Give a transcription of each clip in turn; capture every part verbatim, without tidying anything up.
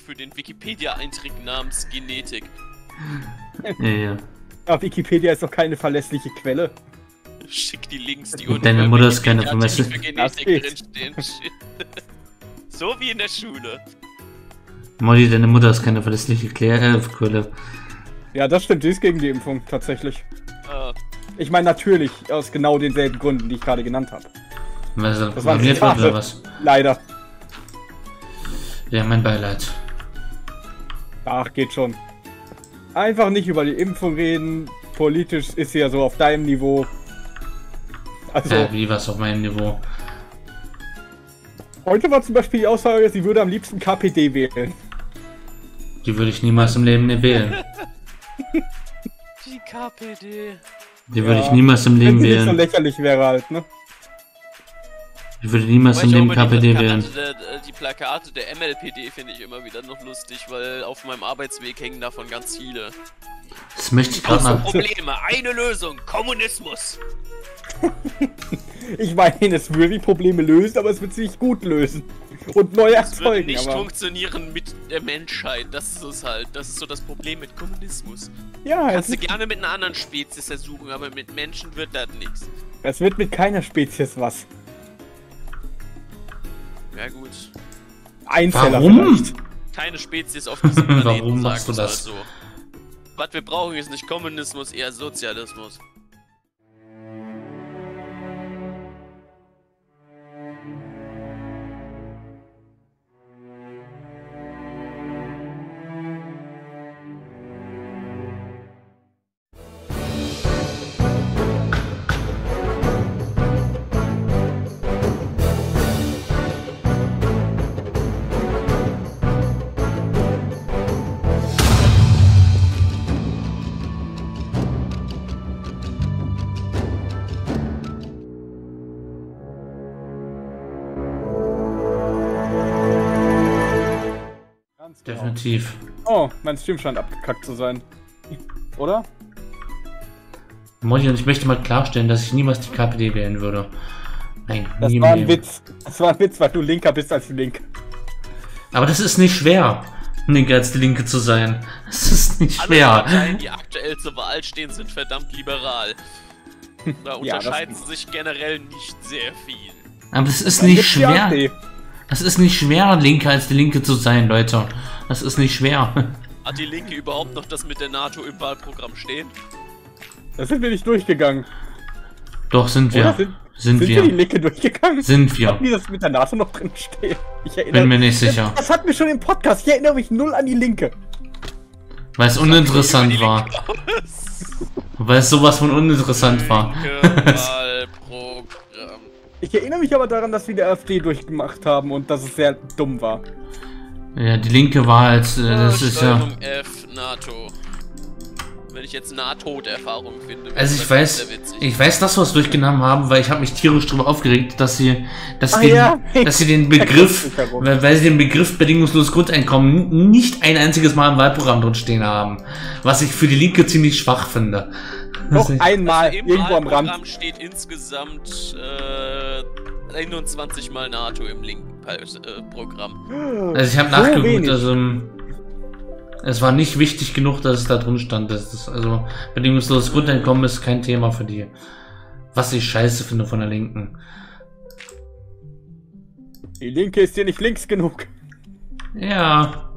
für den Wikipedia-Eintrag namens Genetik. Ja, ja. Aber Wikipedia ist doch keine verlässliche Quelle. Schick die Links, die unten deine Mutter ist keine verlässliche für Genetik drinstehen. So wie in der Schule. Molly, deine Mutter ist keine verlässliche Quelle. Ja, das stimmt, die ist gegen die Impfung, tatsächlich. Ah. Ich meine natürlich aus genau denselben Gründen, die ich gerade genannt habe. Was, das war wird oder was? Leider. Ja, mein Beileid. Ach, geht schon. Einfach nicht über die Impfung reden. Politisch ist sie ja so auf deinem Niveau. Also. Ja, wie was auf meinem Niveau? Heute war zum Beispiel die Aussage, sie würde am liebsten K P D wählen. Die würde ich niemals im Leben wählen. Die K P D. Die würde ja, ich niemals im Leben wählen. Wenn sie nicht so lächerlich wäre halt, ne? Ich würde niemals im Leben K P D wählen. Der, die Plakate der M L P D finde ich immer wieder noch lustig, weil auf meinem Arbeitsweg hängen davon ganz viele. Das möchte ich gerade mal... Probleme, eine Lösung, Kommunismus. Ich meine, es würde die Probleme lösen, aber es wird sie nicht gut lösen. Und neu erzeugen. Es würde nicht aber... funktionieren mit der Menschheit, das ist es halt. Das ist so das Problem mit Kommunismus. Ja, Kannst du gerne mit einer anderen Spezies versuchen, aber mit Menschen wird das nichts. Es wird mit keiner Spezies was. Ja gut. Einzeller Warum? Vielleicht. Keine Spezies auf diesem Planeten. Warum machst du das? So. Was wir brauchen ist nicht Kommunismus, eher Sozialismus. Definitiv. Oh, mein Stream scheint abgekackt zu sein. Oder? Molly, und ich möchte mal klarstellen, dass ich niemals die K P D wählen würde. Nein, das nie war ein mehr. Witz. Das war ein Witz, weil du linker bist als die Linke. Aber das ist nicht schwer, linker als die Linke zu sein. Das ist nicht schwer. Alle Parteien, die aktuell zur Wahl stehen, sind verdammt liberal. Da unterscheiden ja, sie sich generell nicht sehr viel. Aber es ist nicht schwer. Das ist nicht schwer, linker als die Linke zu sein, Leute. Das ist nicht schwer. Hat die Linke überhaupt noch das mit der NATO im Wahlprogramm stehen? Das sind wir nicht durchgegangen. Doch, sind wir. Sind, sind, sind wir. wir die Linke durchgegangen? Sind wir. Haben die das mit der NATO noch drin stehen? Ich erinnere, Bin mir nicht sicher. Das, das hatten wir schon im Podcast. Ich erinnere mich null an die Linke. Weil es uninteressant war. Weil es sowas von uninteressant war. Wahlprogramm. Ich erinnere mich aber daran, dass wir die AfD durchgemacht haben und dass es sehr dumm war. Ja, die Linke war halt, äh, das ist ja... F, NATO. Wenn ich jetzt NATO-Erfahrung finde... Also ich weiß, ich weiß, dass wir es durchgenommen haben, weil ich habe mich tierisch darüber aufgeregt, dass sie, dass, ah, den, ja. dass sie den Begriff, weil, weil sie den Begriff bedingungsloses Grundeinkommen nicht ein einziges Mal im Wahlprogramm drin stehen haben. Was ich für die Linke ziemlich schwach finde. Noch einmal, also im irgendwo am Rand. Wahlprogramm steht insgesamt äh, einundzwanzig Mal NATO im linken äh, Programm. Also ich habe so nachgeguckt, wenig. also es war nicht wichtig genug, dass es da drin stand. Das ist, also bedingungsloses Grundeinkommen ist kein Thema für die. Was ich scheiße finde von der Linken. Die Linke ist hier nicht links genug. Ja.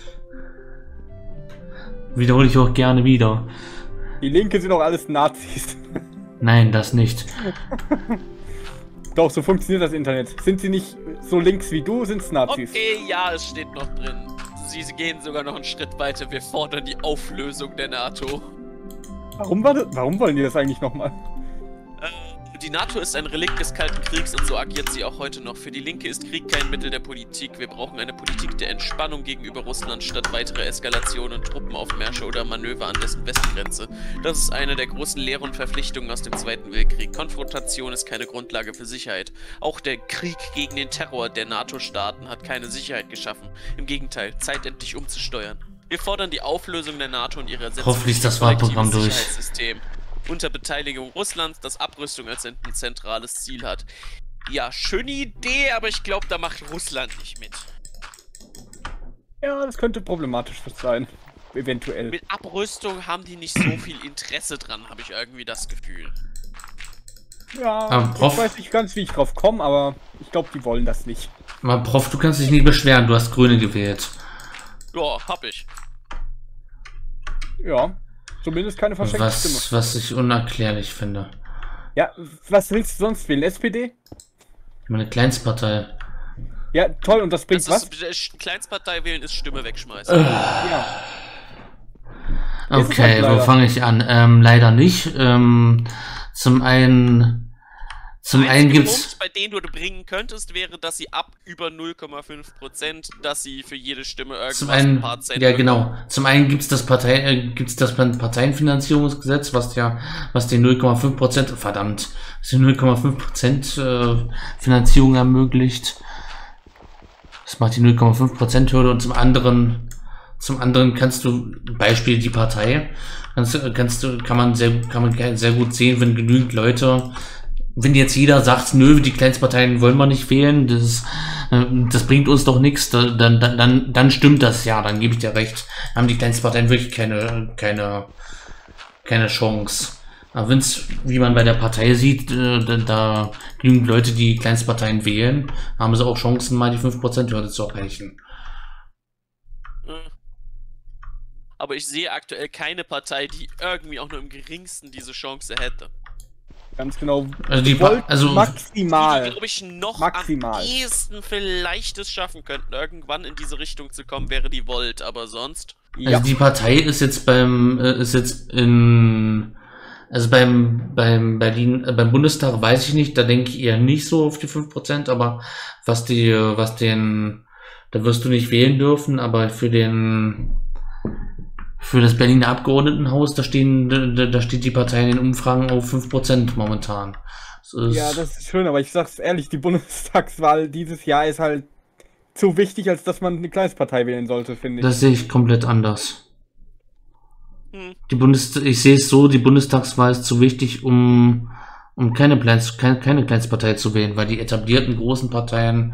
Wiederhole ich auch gerne wieder. Die Linke sind auch alles Nazis. Nein, das nicht. Doch, so funktioniert das Internet. Sind sie nicht so links wie du, sind's Nazis. Okay, ja, es steht noch drin. Sie gehen sogar noch einen Schritt weiter. Wir fordern die Auflösung der NATO. Warum, war das, warum wollen die das eigentlich nochmal? Äh, die NATO ist ein Relikt des Kalten Kriegs und so agiert sie auch heute noch. Für die Linke ist Krieg kein Mittel der Politik. Wir brauchen eine Politik der Entspannung gegenüber Russland statt weitere Eskalationen, Truppenaufmärsche oder Manöver an dessen Westgrenze. Das ist eine der großen Lehren und Verpflichtungen aus dem Zweiten Weltkrieg. Konfrontation ist keine Grundlage für Sicherheit. Auch der Krieg gegen den Terror der NATO-Staaten hat keine Sicherheit geschaffen. Im Gegenteil, Zeit endlich umzusteuern. Wir fordern die Auflösung der NATO und ihre Ersetzung Hoffentlich das Wahlprogramm durch. Sicherheitssystem. Unter Beteiligung Russlands, das Abrüstung als ein zentrales Ziel hat. Ja, schöne Idee, aber ich glaube, da macht Russland nicht mit. Ja, das könnte problematisch sein. Eventuell. Mit Abrüstung haben die nicht so viel Interesse dran, habe ich irgendwie das Gefühl. Ja, Aber Prof, ich weiß nicht ganz, wie ich drauf komme, aber ich glaube, die wollen das nicht. aber Prof, du kannst dich nicht beschweren, du hast Grüne gewählt. Ja, hab ich. Ja, zumindest keine verschenkte Stimme. Was, was ich unerklärlich finde. Ja, was willst du sonst wählen? S P D? Meine Kleinstpartei. Ja, toll, und das bringt Das was? ist, Kleinstpartei wählen ist Stimme wegschmeißen. Äh, Ja. okay, halt wo leider. fange ich an? Ähm, leider nicht. Ähm, zum einen... Zum Der einen einzige gibt's... Punkt, bei dem du bringen könntest, wäre, dass sie ab über null Komma fünf Prozent, dass sie für jede Stimme irgendwas Zum einen, ein paar Cent ja bekommen. genau. Zum einen gibt's das Partei, äh, gibt's das Parteienfinanzierungsgesetz, was ja, was die null Komma fünf Prozent, verdammt, was die null Komma fünf Prozent äh, Finanzierung ermöglicht. Das macht die null Komma fünf Prozent Hürde und zum anderen, zum anderen kannst du, Beispiel die Partei, kannst, kannst du, kann man sehr, kann man sehr gut sehen, wenn genügend Leute, wenn jetzt jeder sagt, nö, die Kleinstparteien wollen wir nicht wählen, das, äh, das bringt uns doch nichts, dann, dann, dann, dann stimmt das, ja, dann gebe ich dir recht. Haben die Kleinstparteien wirklich keine, keine, keine Chance. Aber wenn es, wie man bei der Partei sieht, äh, da, da genügend Leute, die Kleinstparteien wählen, haben sie auch Chancen, mal die fünf Prozent Hürde zu erreichen. Aber ich sehe aktuell keine Partei, die irgendwie auch nur im geringsten diese Chance hätte. Ganz genau. Also die Volt Pa- also- Die, maximal. glaube ich, noch Maximal. am ehesten vielleicht es schaffen könnten, irgendwann in diese Richtung zu kommen, wäre die Volt, aber sonst... Ja. Also die Partei ist jetzt beim, äh, ist jetzt in, also beim, beim Berlin, äh, beim Bundestag weiß ich nicht, da denke ich eher nicht so auf die fünf Prozent, aber was die, was den, da wirst du nicht wählen dürfen, aber für den, für das Berliner Abgeordnetenhaus, da stehen, da, da steht die Partei in den Umfragen auf fünf Prozent momentan. Das ist, Ja, das ist schön, aber ich sag's ehrlich, die Bundestagswahl dieses Jahr ist halt zu wichtig, als dass man eine Kleinstpartei wählen sollte, finde ich. das sehe ich komplett anders. Hm. Die Bundes ich sehe es so, die Bundestagswahl ist zu wichtig, um, um keine, Kleins keine, keine Kleinstpartei zu wählen, weil die etablierten großen Parteien,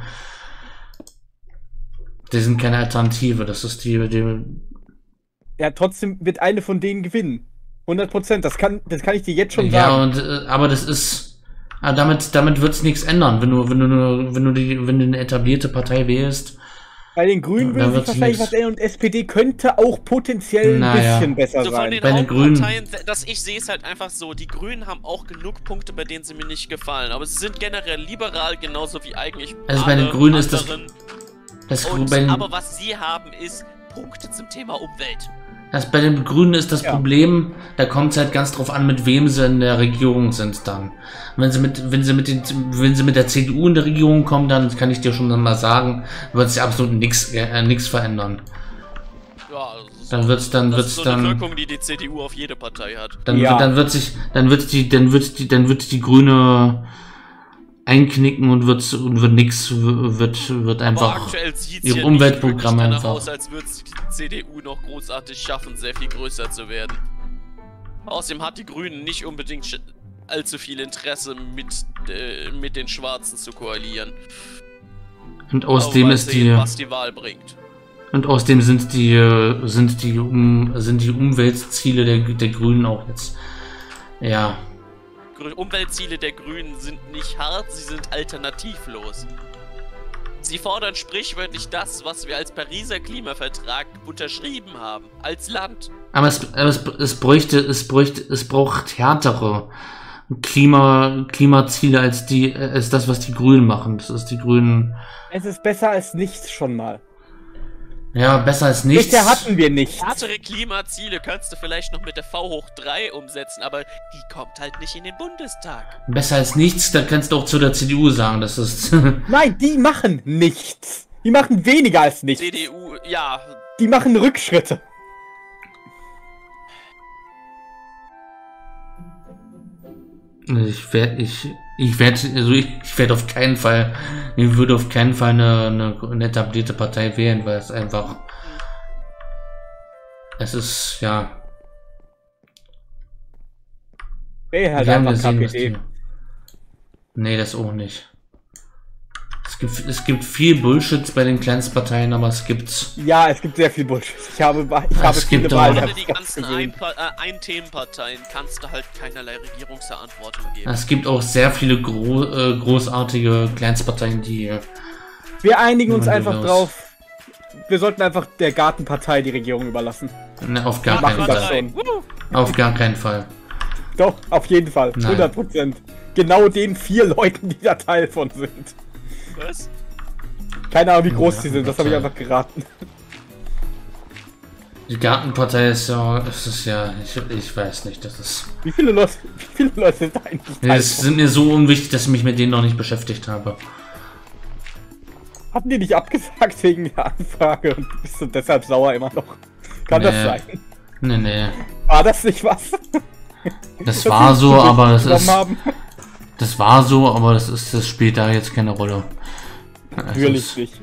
die sind keine Alternative. Das ist die, die Ja, trotzdem wird eine von denen gewinnen. hundert Prozent, das kann, das kann ich dir jetzt schon ja, sagen. und, äh, aber das ist, ah, damit, damit wird's nichts ändern, wenn du, wenn du, nur- wenn du die, wenn du eine etablierte Partei wählst. Bei den Grünen Da würde sich wird's wahrscheinlich nix. was ändern und S P D könnte auch potenziell ein Naja. bisschen besser So von sein. den Bei den Grünen- Hauptparteien, dass ich sehe es halt einfach so, die Grünen haben auch genug Punkte, bei denen sie mir nicht gefallen, aber sie sind generell liberal, genauso wie eigentlich Also bei den alle Grünen ist das- anderen. Das, Und, bei, den- aber was sie haben, ist Punkte zum Thema Umwelt. das bei den Grünen ist das Ja. Problem, da kommt es halt ganz drauf an, mit wem sie in der Regierung sind dann. Wenn sie mit, wenn sie mit den, wenn sie mit der C D U in der Regierung kommen, dann kann ich dir schon mal sagen, wird sich absolut nichts, äh, nichts verändern. Ja, das ist, Dann wird's, dann das wird's ist so dann, eine Wirkung, die die C D U auf jede Partei hat. dann, Ja. wird, dann wird sich, dann wird die, dann wird die, dann wird die Grüne einknicken und wird, und wird nix, wird, wird Aber einfach aktuell sieht es ihre ja Umweltprogramme nicht wirklich danach einfach. aus, als würde es die C D U noch großartig schaffen, sehr viel größer zu werden. Außerdem hat die Grünen nicht unbedingt sch- allzu viel Interesse, mit, äh, mit den Schwarzen zu koalieren. Und Aber außerdem mal ist sehen, die, was die Wahl bringt. und außerdem sind die, äh, sind die, um, sind die Umweltziele der, der Grünen auch jetzt, ja, Grü- Umweltziele der Grünen sind nicht hart, sie sind alternativlos. Sie fordern sprichwörtlich das, was wir als Pariser Klimavertrag unterschrieben haben, als Land. aber es, aber es, es bräuchte, es bräuchte, es braucht härtere Klima, Klimaziele als die, als das, was die Grünen machen. Das ist die Grünen, Es ist besser als nichts schon mal. ja, besser als nichts. Bisher hatten wir nichts. Härtere Klimaziele kannst du vielleicht noch mit der V hoch drei umsetzen, aber die kommt halt nicht in den Bundestag. Besser als nichts, da kannst du auch zu der C D U sagen, das ist, Nein, die machen nichts. Die machen weniger als nichts. C D U, ja, Die machen Rückschritte. ich werde, ich, ich werde, also ich, ich werde auf keinen Fall, ich würde auf keinen Fall eine, eine, eine etablierte Partei wählen, weil es einfach, es ist, ja, Wäre halt wir haben einfach gesehen, K P was D. die, nee, das auch nicht. Es gibt, es gibt viel Bullshit bei den Kleinstparteien, aber es gibt... Ja, es gibt sehr viel Bullshit. Ich habe, ich habe Es viele gibt auch- Wahlwerbespots Die ganzen gesehen. Ein äh, Ein-Themenparteien kannst du halt keinerlei Regierungsverantwortung geben. Es gibt auch sehr viele gro äh, großartige Kleinstparteien, die... Wir einigen uns Ja, einfach durchaus. drauf. Wir sollten einfach der Gartenpartei die Regierung überlassen. Ne, auf gar Machen keinen das Fall. schon. Wuhu. Auf gar keinen Fall. Doch, auf jeden Fall. Nein. hundert Prozent. Genau den vier Leuten, die da Teil von sind. Was? Keine Ahnung, wie groß Ja, die sind. Das habe ich Partei. einfach geraten. Die Gartenpartei ist ja... Es ist ja... Ich, ich weiß nicht, das ist... Wie viele Leute, wie viele Leute sind da eigentlich Teil Es von? sind mir so unwichtig, dass ich mich mit denen noch nicht beschäftigt habe. Hatten die nicht abgesagt wegen der Anfrage und bist du deshalb sauer immer noch? Kann das Nee. sein? Nee, nee. War das nicht was? Das Dass war die so, zu aber das bekommen ist... haben? Das war so, aber das ist... Das spielt da jetzt keine Rolle. Natürlich nicht.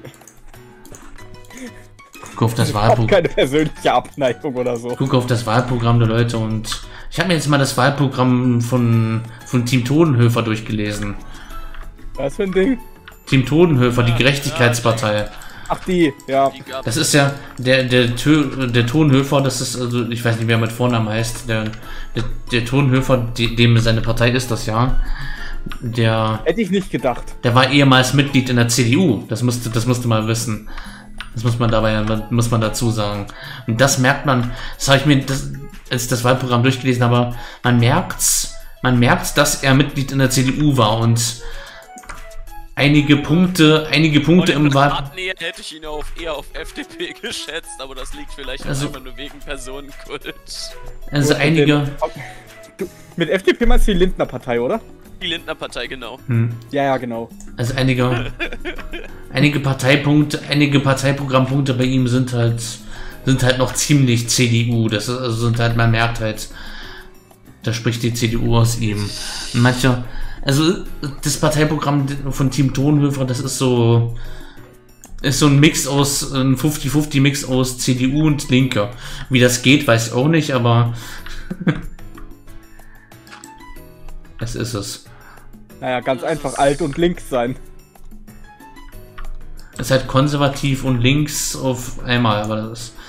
Guck auf das Ich habe Wahlprogramm. keine persönliche Abneigung oder so. Guck auf das Wahlprogramm der Leute und... Ich habe mir jetzt mal das Wahlprogramm von, von Team Todenhöfer durchgelesen. Was für ein Ding? Team Todenhöfer, die Ja, Gerechtigkeitspartei. Ach die, ja. Die gab Das ist ja, der, der, Tö, der Tonhöfer, das ist, also, ich weiß nicht, wer mit Vornamen heißt, der, der, der Tonhöfer, die, dem seine Partei ist das ja, der, Hätte ich nicht gedacht. der war ehemals Mitglied in der C D U, das musste, das musste man wissen. Das muss man dabei, muss man dazu sagen. Und das merkt man, das habe ich mir, das, als ich das Wahlprogramm durchgelesen habe, man merkt's, man merkt, dass er Mitglied in der C D U war und einige Punkte, einige Punkte im Wahl... Privatnähe hätte ich ihn auf, eher auf F D P geschätzt, aber das liegt vielleicht Also- einfach nur wegen Personenkult. Also Du, einige... mit dem- Du, mit F D P meinst du die Lindner Partei, oder? Die Lindner-Partei, genau. Hm. Ja, ja, genau. Also einige, einige Parteipunkte, einige Parteiprogrammpunkte bei ihm sind halt, sind halt noch ziemlich C D U. Das ist, also sind halt, man merkt halt, da spricht die C D U aus ihm. Und manche, also das Parteiprogramm von Team Tonhöfer, das ist so, ist so ein Mix aus, ein fünfzig fünfzig Mix aus C D U und Linke. Wie das geht, weiß ich auch nicht, aber es ist es. Naja, ganz einfach alt und links sein. Es ist halt konservativ und links auf einmal, aber das ist...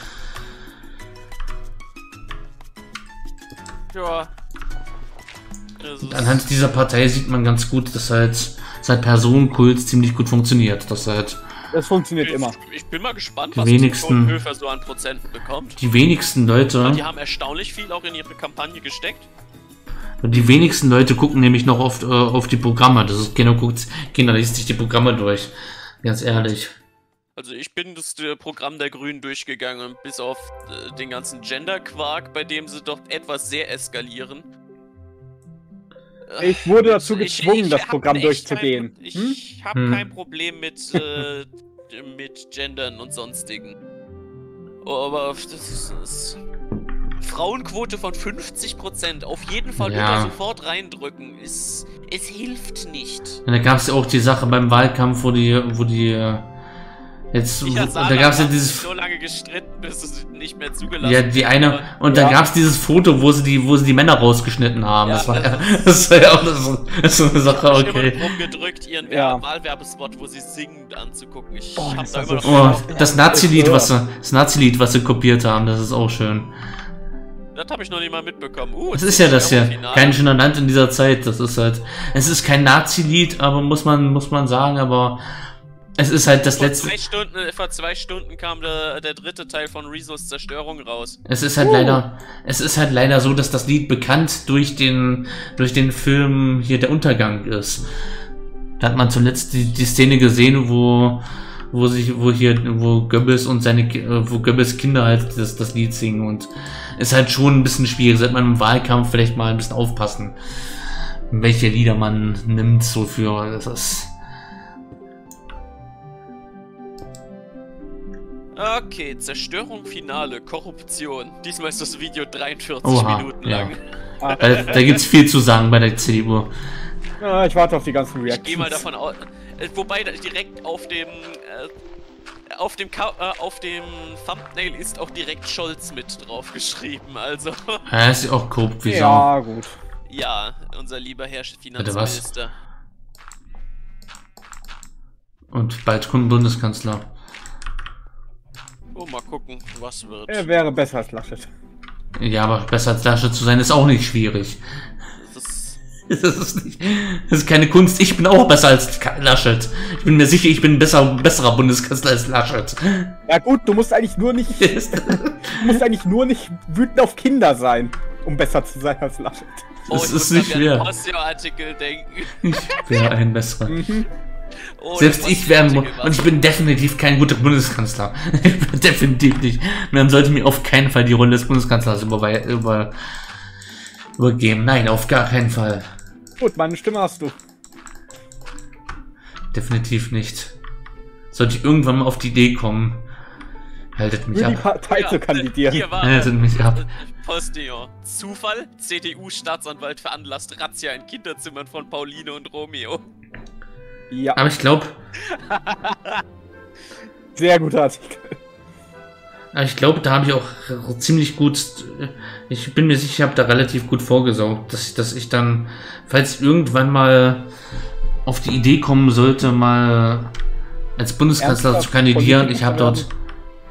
Ja. Das ist- Anhand dieser Partei sieht man ganz gut, dass halt, dass halt Personenkult ziemlich gut funktioniert. Dass halt Das funktioniert ich, immer. ich bin mal gespannt, Die was wenigsten- die Höfer so an Prozenten bekommt. die wenigsten Weil Leute, die haben erstaunlich viel auch in ihre Kampagne gesteckt. die wenigsten Leute gucken nämlich noch oft äh, auf die Programme. Das ist, Kinder guckt, Kinder liest sich die Programme durch. Ganz ehrlich. Also ich bin das äh, Programm der Grünen durchgegangen, bis auf äh, den ganzen Gender-Quark, bei dem sie doch etwas sehr eskalieren. Äh, Ich wurde dazu ich- gezwungen, ich das hab Programm echt durchzugehen. Kein, Hm? ich habe Hm. kein Problem mit, äh, mit Gendern und sonstigen. Oh, aber das ist, das ist Frauenquote von fünfzig Prozent. Auf jeden Fall Ja. immer sofort reindrücken. Es, es hilft nicht. Und da gab es ja auch die Sache beim Wahlkampf, wo die, wo die äh, jetzt, Ich wo, als da gab es ja Sarah dieses, hab so lange gestritten, bis es nicht mehr zugelassen ja die wird, eine, aber- und dann Ja. gab es dieses Foto, wo sie die, wo sie die Männer rausgeschnitten haben. Ja, das, war, das ja, das war ja auch so, das ist so eine Sache, Ich hab okay. immer rumgedrückt, ihren Ja. Wahlwerbespot, wo sie singend anzugucken. Ich Boah, hab das da war immer so noch. Oh, das Nazi-Lied, was sie, das Nazi-Lied, was sie kopiert haben, das ist auch schön. Das habe ich noch nicht mal mitbekommen. Uh, Das ist ja das hier. Finale. Kein schöner Land in dieser Zeit. Das ist halt. Es ist kein Nazi-Lied, aber muss man, muss man sagen, aber es ist halt das Vor letzte. zwei Stunden, äh, vor zwei Stunden kam der, der dritte Teil von Rezos Zerstörung raus. Es ist halt Uh. leider. Es ist halt leider so, dass das Lied bekannt durch den, durch den Film hier Der Untergang ist. Da hat man zuletzt die, die Szene gesehen, wo, wo sich, wo hier, wo Goebbels und seine, Ki- äh, wo Goebbels Kinder halt das, das Lied singen und ist halt schon ein bisschen schwierig. Sollte man im Wahlkampf vielleicht mal ein bisschen aufpassen, welche Lieder man nimmt, so für, das ist, Okay, Zerstörung Finale, Korruption. Diesmal ist das Video dreiundvierzig Oha, Minuten ja. lang. Ah, da, da gibt's viel zu sagen bei der C D U. ja, ich warte auf die ganzen Ich Reactions. gehe mal davon aus. Äh, wobei da direkt auf dem. Äh, auf dem Ka äh, auf dem Thumbnail ist auch direkt Scholz mit drauf geschrieben. Also. Ja, ist ja auch korrupt wie Sau. Ja, gut. Ja, unser lieber Herr was? Finanzminister. Und bald kommt ein Bundeskanzler. Oh, mal gucken, was wird. Er wäre besser als Laschet. Ja, aber besser als Laschet zu sein ist auch nicht schwierig. Das ist Das ist, nicht, das ist keine Kunst. Ich bin auch besser als Laschet. Ich bin mir sicher, ich bin ein besser, besserer Bundeskanzler als Laschet. Ja gut, du musst eigentlich nur nicht, du musst eigentlich nur nicht wütend auf Kinder sein, um besser zu sein als Laschet. Oh, Das ich ist muss nicht an den schwer. Osteo-Artikel denken. Ich wäre ein besserer. Mhm. Oh, Selbst der ich wäre ein Mu- Osteo-Artikel war und ich bin definitiv kein guter Bundeskanzler. Ich bin definitiv nicht. Man sollte mir auf keinen Fall die Rolle des Bundeskanzlers über, über, übergeben. Nein, auf gar keinen Fall. Gut, meine Stimme hast du. Definitiv nicht. Sollte ich irgendwann mal auf die Idee kommen, haltet mich Für die ab. Partei Ja, zu kandidieren. Hier war Haltet mich ab. Postillon. Zufall? C D U-Staatsanwalt veranlasst Razzia in Kinderzimmern von Pauline und Romeo. Ja, Aber ich glaube, sehr guter Artikel. aber ich glaube, da habe ich auch ziemlich gut. Ich bin mir sicher, ich habe da relativ gut vorgesorgt, dass ich, dass ich dann, falls irgendwann mal auf die Idee kommen sollte, mal als Bundeskanzler Ernsthaft zu kandidieren, Politiker ich habe werden? dort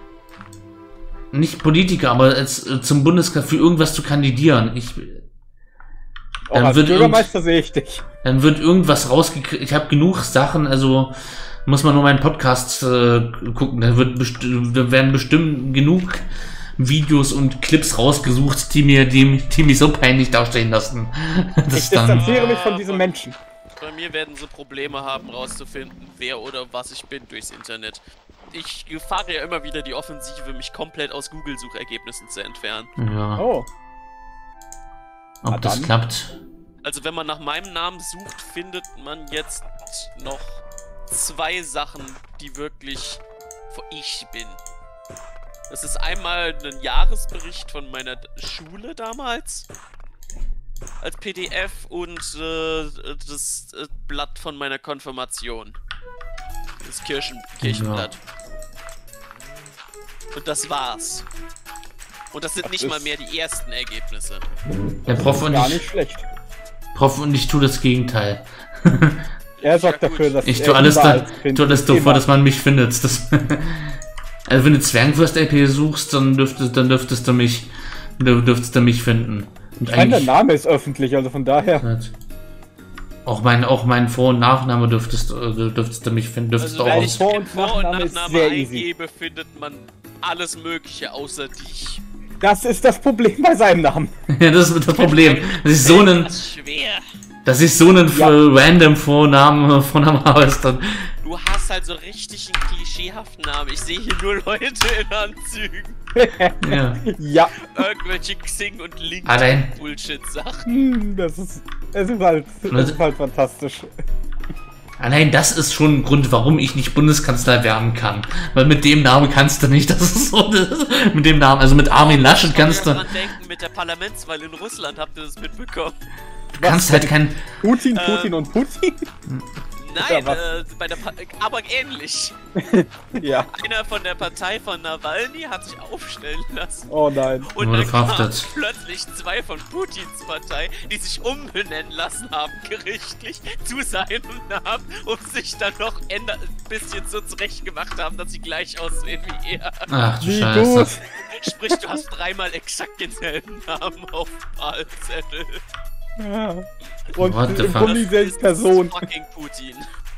nicht Politiker, aber als äh, zum Bundeskanzler für irgendwas zu kandidieren. Ich, Auch Dann als wird Bürgermeister sehe ich dich. dann wird irgendwas rausgekriegt. Ich habe genug Sachen, also muss man nur meinen Podcast äh, gucken. Da, wird best da werden bestimmt genug Videos und Clips rausgesucht, die mir, die, die mich so peinlich dastehen lassen. Das Ich ist dann, distanziere mich von diesen Menschen. Bei mir werden sie Probleme haben, rauszufinden, wer oder was ich bin durchs Internet. Ich fahre ja immer wieder die Offensive, mich komplett aus Google-Suchergebnissen zu entfernen. ja, Oh, ob na das dann. klappt. Also wenn man nach meinem Namen sucht, findet man jetzt noch zwei Sachen, die wirklich wo ich bin. Das ist einmal ein Jahresbericht von meiner Schule damals als P D F und äh, das äh, Blatt von meiner Konfirmation. Das Kirchen Kirchenblatt. Und das war's. Und das sind Das nicht mal ist- mehr die ersten Ergebnisse. Der Prof und gar ich, nicht schlecht. Prof und ich tue das Gegenteil. Er sorgt Ja, gut. dafür, dass Ich er tue alles, da, überall ich findet. tue alles davor, Immer. dass man mich findet. Das, also wenn du Zwergenfürst-L P suchst, dann dürftest, dann dürftest du mich, dür- dürftest du mich finden. Und Ich meine, der eigentlich Name ist öffentlich, also von daher. auch mein, auch mein Vor- und Nachname dürftest, äh, dürftest du mich finden, dürftest Also du wenn auch. ich Vor- den und Vor- und Nachname ist Nachname sehr easy. eingebe, findet man alles Mögliche außer dich. Das ist das Problem bei seinem Namen. Ja, das ist das Problem. Dass ich so einen, Das ist schwer. dass ich so einen Ja. äh, random Vornamen, Vornamen habe, ist dann. Du hast halt so richtig einen klischeehaften Namen. Ich sehe hier nur Leute in Anzügen. Ja. Ja, Irgendwelche Xing- und Allein- LinkedIn-Bullshit-Sachen. hm, das ist, es ist halt, das ist halt fantastisch. Allein das ist schon ein Grund, warum ich nicht Bundeskanzler werden kann. Weil mit dem Namen kannst du nicht. Das ist so. Mit dem Namen, also mit Armin Laschet kannst du. dran denken mit der Parlamentswahl in Russland, habt ihr das mitbekommen? Du kannst halt kein. Putin, Äh, Putin und Putin? Nein, Ja, was? äh, bei der pa aber ähnlich. Ja. Einer von der Partei von Nawalny hat sich aufstellen lassen. Oh nein. Und Wurde dann kamen verhaftet. plötzlich zwei von Putins Partei, die sich umbenennen lassen haben, gerichtlich, zu seinem Namen, und sich dann noch ein bisschen so zurecht gemacht haben, dass sie gleich aussehen wie er. Ach du Wie Scheiße. gut. Sprich, du hast dreimal exakt denselben Namen auf dem Wahlzettel. Ja. Und What the im fuck? Grunde dieselbe Person. Fucking Putin.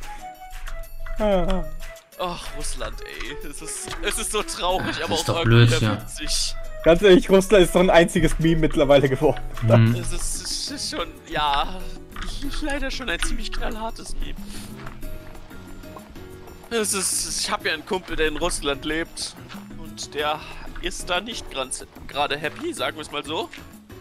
Ah. Ach, Russland, ey. Es ist, es ist so traurig, aber ist auch doch irgendwie blöd, ja. witzig. Ganz ehrlich, Russland ist doch ein einziges Meme mittlerweile geworden. Hm. Es ist, es ist schon, ja, leider schon ein ziemlich knallhartes Meme. Es ist, ich habe ja einen Kumpel, der in Russland lebt, und der ist da nicht ganz- gerade happy, sagen wir es mal so.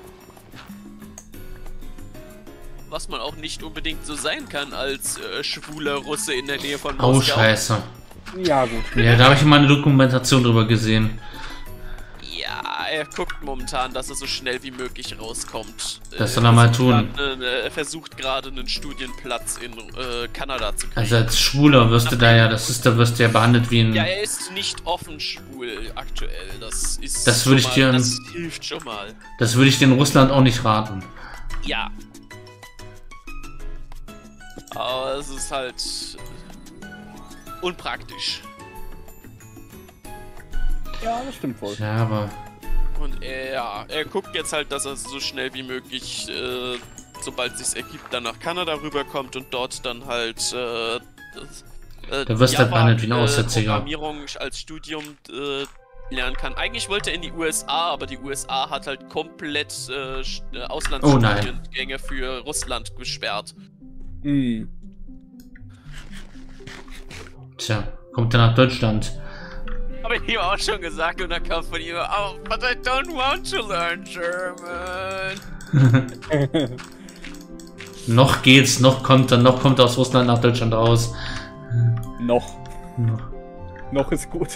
Was man auch nicht unbedingt so sein kann als äh, schwuler Russe in der Nähe von Oh Moskau. Scheiße. Ja, gut. Ja, da habe ich mal eine Dokumentation drüber gesehen. Ja, er guckt momentan, dass er so schnell wie möglich rauskommt. Das Äh, soll er mal versucht tun. grad, äh, Er versucht gerade einen Studienplatz in äh, Kanada zu kriegen. Also als Schwuler wirst du da ja, das ist, da wirst du ja behandelt wie ein. Ja, er ist nicht offen schwul aktuell. Das ist. Das schon würde ich mal, dir- Das hilft schon mal. Das würde ich dir in Russland auch nicht raten. Ja. Aber es ist halt. unpraktisch. Ja, das stimmt wohl. Ja, aber... Und er, ja, er guckt jetzt halt, dass er so schnell wie möglich, äh, sobald sich's ergibt, dann nach Kanada rüberkommt und dort dann halt, äh, äh Da wirst du halt behandelt wie ein äh, Aussätziger. Programmierung als Studium, äh, lernen kann. Eigentlich wollte er in die U S A, aber die U S A hat halt komplett, äh, Oh Auslandsstudiengänge für Russland gesperrt. Hm. Tja, kommt er nach Deutschland. Habe ich ihm auch schon gesagt und dann kam von ihm, oh, but I don't want to learn German. Noch geht's, noch kommt er, noch kommt er aus Russland nach Deutschland raus. Noch. Noch. Noch ist gut.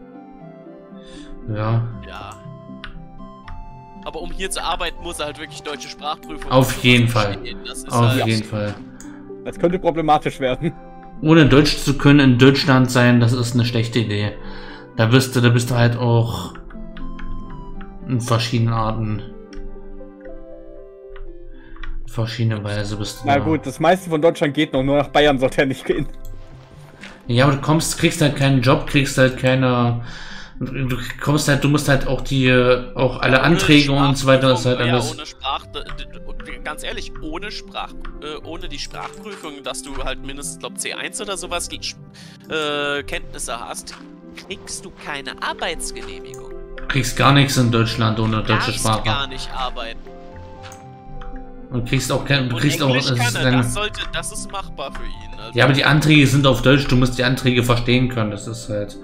Ja. Ja. Aber um hier zu arbeiten, muss er halt wirklich deutsche Sprachprüfung Auf jeden Fall. Das ist Auf halt, jeden Fall. Das könnte problematisch werden. Ohne Deutsch zu können in Deutschland sein, das ist eine schlechte Idee. Da bist du, da bist du halt auch in verschiedenen Arten. In verschiedene Weise bist du Na da. gut, das meiste von Deutschland geht noch, nur nach Bayern sollte er nicht gehen. Ja, aber du kommst, kriegst halt keinen Job, kriegst halt keine. Du kommst halt, du musst halt auch die, auch alle Anträge und so weiter, das ist halt ja, alles. ohne Sprach, ganz ehrlich, ohne Sprach, äh, ohne die Sprachprüfung, dass du halt mindestens, glaube C eins oder sowas äh, Kenntnisse hast, kriegst du keine Arbeitsgenehmigung. Du kriegst gar nichts in Deutschland ohne deutsche Darfst Sprache. gar nicht arbeiten. Und kriegst auch kein, du Und kriegst auch. Englisch Das kann ist er, dann, das sollte, das ist machbar für ihn. Also, ja, aber die Anträge sind auf Deutsch, du musst die Anträge verstehen können, das ist halt.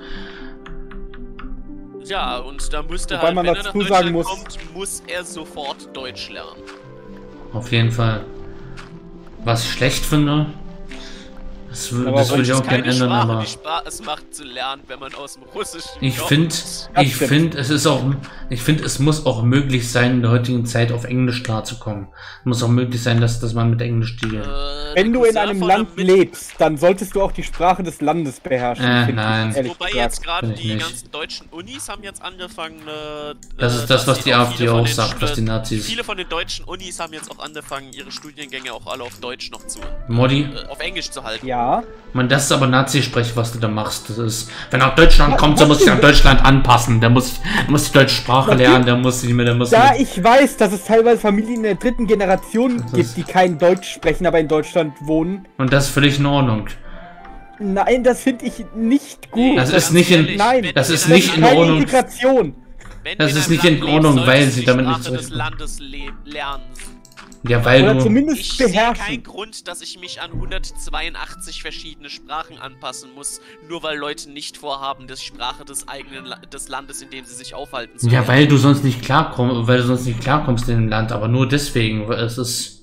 ja, und da müsste Wobei halt, man wenn er dazu nach sagen Deutschland muss- kommt, muss er sofort Deutsch lernen. Auf jeden Fall. Was ich schlecht finde, das, wür- Aber das würde Deutsch ich auch ist gerne keine ändern, Sprache, aber die Spaß macht zu lernen, wenn man aus dem Russischen ich kommt. finde, Das ich stimmt. finde, es ist auch, ich finde, es muss auch möglich sein, in der heutigen Zeit auf Englisch klarzukommen. Es muss auch möglich sein, dass, dass man mit Englisch die. Äh, Wenn der du in Cousin einem von Land Mit- lebst, dann solltest du auch die Sprache des Landes beherrschen. Äh, finde ich, nein. ehrlich Wobei gesagt. jetzt gerade Finde ich die nicht. ganzen deutschen Unis haben jetzt angefangen. Äh, Das äh, ist das, dass was sie die auch AfD viele von auch den sagt, St- was die Nazis. Viele von den deutschen Unis haben jetzt auch angefangen, ihre Studiengänge auch alle auf Deutsch noch zu, Modi, äh, auf Englisch zu halten. Ja. man, das ist aber Nazi-Sprech, was du da machst. Das ist, wenn er nach Deutschland kommt, dann muss sich an Deutschland anpassen. Der muss, der muss die deutsche Sprache lernen, der muss sich mit, der muss. Da mit, ich weiß, dass es teilweise Familien in der dritten Generation Das ist- gibt, die kein Deutsch sprechen, aber in Deutschland wohnen. und das ist völlig in Ordnung. Nein, das finde ich nicht gut. Das Ganz ist nicht in- Nein, wenn das du ist einem nicht in Land- keine Ordnung. Integration. Wenn Das du ist einem nicht in Land Ordnung, lebst, weil solltest sie du damit die nicht Sprache des zurechtkommen. Landes le lernen. Ja, weil Oder du. zumindest Ich sehe keinen beherrschen. Grund, dass ich mich an hundertzweiundachtzig verschiedene Sprachen anpassen muss, nur weil Leute nicht vorhaben, die Sprache des eigenen La des Landes, in dem sie sich aufhalten, zu Ja, lernen. weil du sonst nicht klarkommst, weil du sonst nicht klarkommst in dem Land, aber nur deswegen, weil es ist.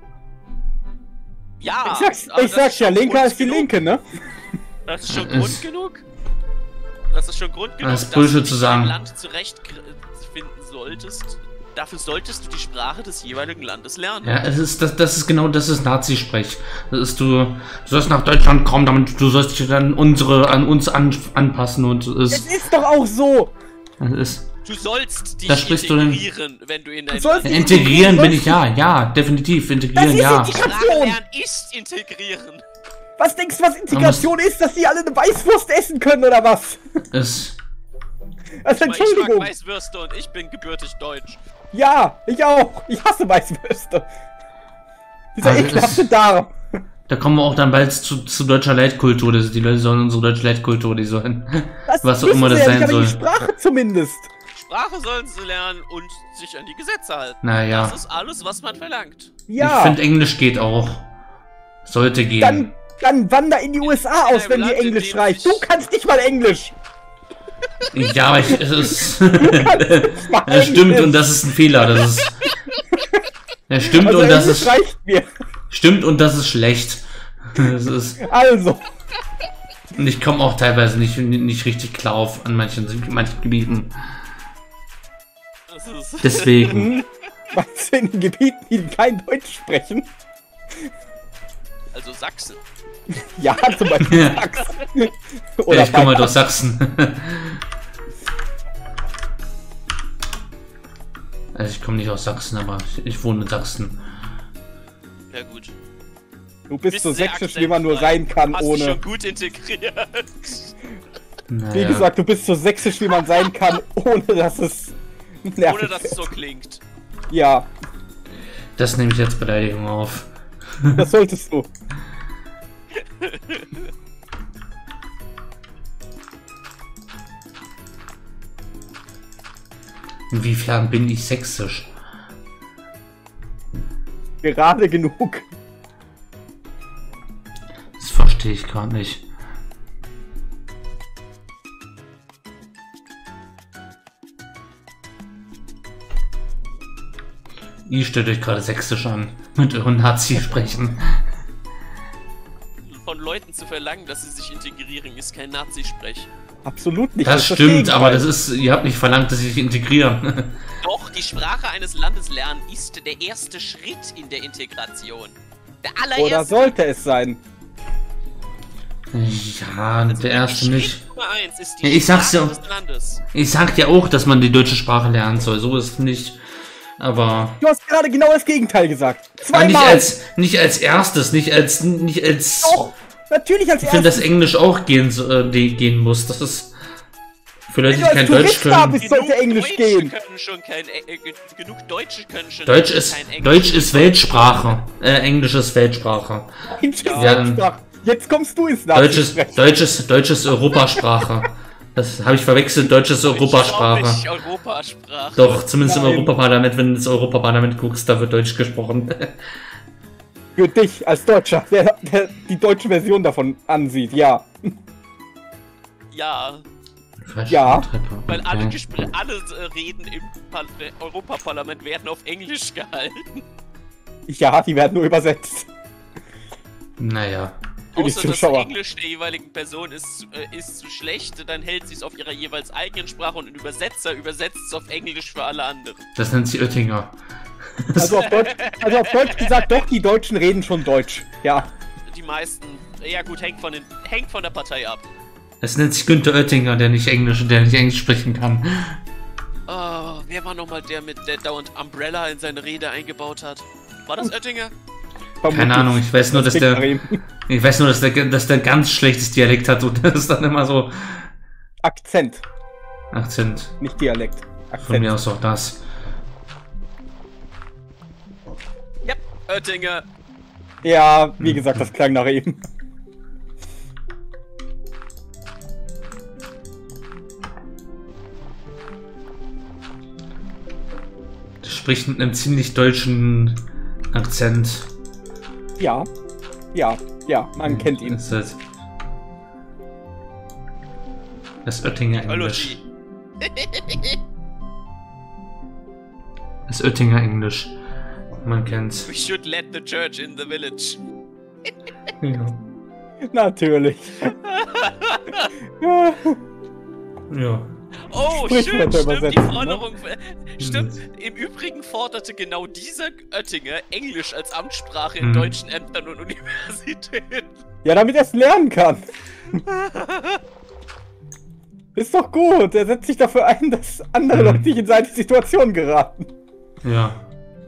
Ja, Ich sag's, aber ich das sag's ist ja, schon linker Grund ist die genug. Linke, ne? Das ist schon Es- Grund genug. Das ist schon Grund genug, Das ist dass du Bullshit dich zu in sagen. einem Land zurechtfinden solltest. Dafür solltest du die Sprache des jeweiligen Landes lernen. Ja, es ist, das, das ist genau, das ist Nazi-Sprech. Das ist, du, du sollst nach Deutschland kommen, damit du sollst dich dann unsere, an uns an, anpassen und es Es ist, ist doch auch so. es ist. Du sollst dich Da sprichst du denn- integrieren, wenn du in dein Du sollst Land... dich- Integrieren bin ich, ja, ja, definitiv, Das integrieren, ist ja. Integration. Sprache lernen ist integrieren. Was denkst du, was Integration ist, dass die alle eine Weißwurst essen können oder was? Es, Also Aber ich mag Entschuldigung. Weißwürste und ich bin gebürtig deutsch. Ja, ich auch. Ich hasse Weißwürste. Dieser Also ekelhafte es- Darm. da kommen wir auch dann bald zu, zu deutscher Leitkultur. Das, die Leute sollen unsere deutsche Leitkultur, die sollen. Das Was auch wissen immer das sie ja sein nicht, aber die soll. Sprache zumindest. Sprache sollen sie lernen und sich an die Gesetze halten. Naja, Das ist alles, was man verlangt. ich Ja, finde Englisch geht auch. Sollte gehen. dann, dann wander in die U S A In aus, einem wenn dir Land, in Englisch dem reicht. sich- Du kannst nicht mal Englisch. Ja, aber ich, es ist. Mal Das stimmt Englisch. und das ist ein Fehler. Das ist. Ja, stimmt Also und das Englisch ist. reicht mir. Stimmt und das ist schlecht. Das ist. Also, Und ich komme auch teilweise nicht, nicht richtig klar auf an manchen, manchen Gebieten. Das ist Deswegen. was in den Gebieten, die kein Deutsch sprechen? also Sachsen. Ja, zum Beispiel Ja. Sachsen. Ja, Oder ich komme halt Bayern. aus Sachsen. Also ich komme nicht aus Sachsen, aber ich, ich wohne in Sachsen. Ja gut. Du bist so sächsisch, wie man nur sein kann, Hast ohne... schon gut integriert. Naja. Wie gesagt, du bist so sächsisch, wie man sein kann, ohne dass es... nervig Ohne dass es wird. so klingt. Ja, Das nehme ich als Beleidigung auf. das solltest du. Inwiefern bin ich sächsisch? Gerade genug. Das verstehe ich gar nicht. Ihr stellt euch gerade sächsisch an, mit eurem Nazi-Sprechen. Von Leuten zu verlangen, dass sie sich integrieren, ist kein Nazi-Sprech. Absolut nicht. Das ist stimmt, Gegenteil. aber das ist, ihr habt nicht verlangt, dass sie sich integrieren. Doch, die Sprache eines Landes lernen ist der erste Schritt in der Integration. Der allererste. Oder sollte es sein? Ja, Also der erste Schritt nicht. Nummer eins ist die Ja, ich sag's Sprache ja. des Landes. Ich sag ja auch, dass man die deutsche Sprache lernen soll, so ist es nicht. Aber, Du hast gerade genau das Gegenteil gesagt. aber nicht Zweimal. als nicht als erstes, nicht als nicht als. Doch, natürlich als Ich finde, dass erstes. Englisch auch gehen, so- äh, die- gehen muss. Das ist für Leute, Wenn die du als kein Deutsch Tourist da können. bist, sollte Englisch Deutsche gehen. können schon kein, äh, äh, genug Deutsche können schon Deutsch ist kein Englisch. Deutsch ist Weltsprache. Äh, Englisch ist Weltsprache. Englisch ist Ja. Weltsprache. Jetzt kommst du ins Deutsch ist Nazi-Sprechen. Deutsch ist Deutsch ist Europasprache. Das habe ich verwechselt. Deutsch ist Europasprache. Nicht Europasprache. Doch, zumindest Nein. im Europaparlament, wenn du ins Europaparlament guckst, da wird Deutsch gesprochen. Für dich als Deutscher, der, der die deutsche Version davon ansieht, ja. Ja, Ja. weil alle, Okay. Gespr alle äh, Reden im Par äh, Europaparlament werden auf Englisch gehalten. Ja, die werden nur übersetzt. Naja. Für die Außer das Zuschauer. Englisch der jeweiligen Person ist, äh, ist zu schlecht, dann hält sie es auf ihrer jeweils eigenen Sprache und ein Übersetzer übersetzt es auf Englisch für alle anderen. Das nennt sie Oettinger. Also auf Deutsch, also auf Deutsch gesagt, doch, die Deutschen reden schon Deutsch. Ja. Die meisten, ja gut, hängt von, den, hängt von der Partei ab. Das nennt sich Günther Oettinger, der nicht Englisch, der nicht Englisch sprechen kann. Oh, wer war nochmal der mit der dauernd Umbrella in seine Rede eingebaut hat? War das Oettinger? Keine Ahnung, ich weiß nur, dass der, ich weiß nur, dass der, dass der ganz schlechtes Dialekt hat und das ist dann immer so Akzent, Akzent. nicht Dialekt. Von mir Akzent. aus auch das. Ja, Oettinger. Ja, wie gesagt, das klang nach eben. Der spricht mit einem ziemlich deutschen Akzent. Ja. Ja, ja, man kennt ihn. Das ist, das ist Oettinger Englisch. Mythology. Das ist Oettinger Englisch. Man kennt's. We should let the church in the village. Ja. Natürlich. Ja. Ja. Oh, Sprichwörter schön, stimmt, die übersetzen, ne? Forderung. Stimmt, im Übrigen forderte genau dieser Oettinger Englisch als Amtssprache in Hm. deutschen Ämtern und Universitäten. Ja, damit er es lernen kann. Ist doch gut. Er setzt sich dafür ein, dass andere Mhm. Leute nicht in seine Situation geraten. Ja.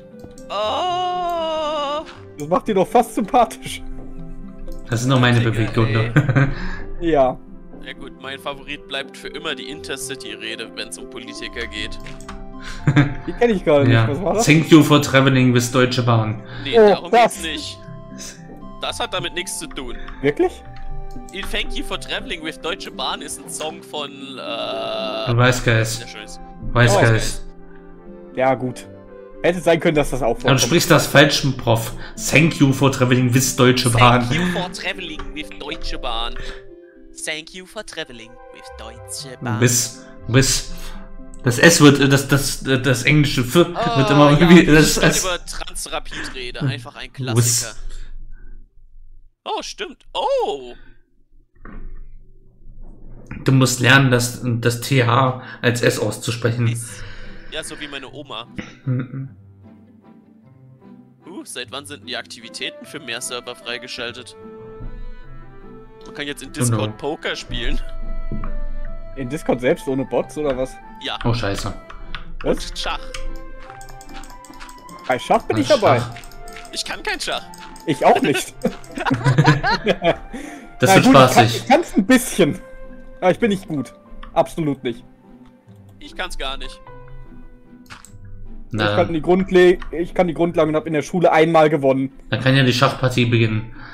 Oh. Das macht ihn doch fast sympathisch. Das sind noch meine Oettinger, Beweggründe. Ja. Ja gut, mein Favorit bleibt für immer die Intercity-Rede, wenn es um Politiker geht. Die kenne ich gerade Ja. nicht. Was war das? Thank you for traveling with Deutsche Bahn. Nee, Oh, darum das. geht's nicht. Das hat damit nichts zu tun. Wirklich? In Thank You for Traveling with Deutsche Bahn ist ein Song von, äh... Wise Guys. Sehr schönes. Wise Oh, Guys. Ja, gut. Hätte sein können, dass das auch Du vorkommt. sprichst das falsch, Prof. Thank you for traveling with Deutsche Bahn. Thank you for traveling with Deutsche Bahn. Thank you for traveling with Deutsche Bahn. Bis, bis. Das S wird, das, das, das englische F wird Oh, immer ja, irgendwie. die Das S. über Transrapid-Rede, einfach ein Wiss. Klassiker. Oh, stimmt. Oh! Du musst lernen, das, das T H als S auszusprechen. Ist- Ja, so wie meine Oma. Mhm. Uh, seit wann sind denn die Aktivitäten für mehr Server freigeschaltet? Man kann jetzt in Discord no. Poker spielen. In Discord selbst ohne Bots oder was? Ja, Oh, scheiße. Was? und Schach. Bei Schach bin ich Schach. dabei. Ich kann kein Schach. Ich auch nicht. Das Na wird gut, spaßig. Ich kann es ein bisschen. Aber ich bin nicht gut. Absolut nicht. Ich kann's gar nicht. Na, Ich kann die, Grundle ich kann die Grundlagen und habe in der Schule einmal gewonnen. dann kann ja die Schachpartie beginnen.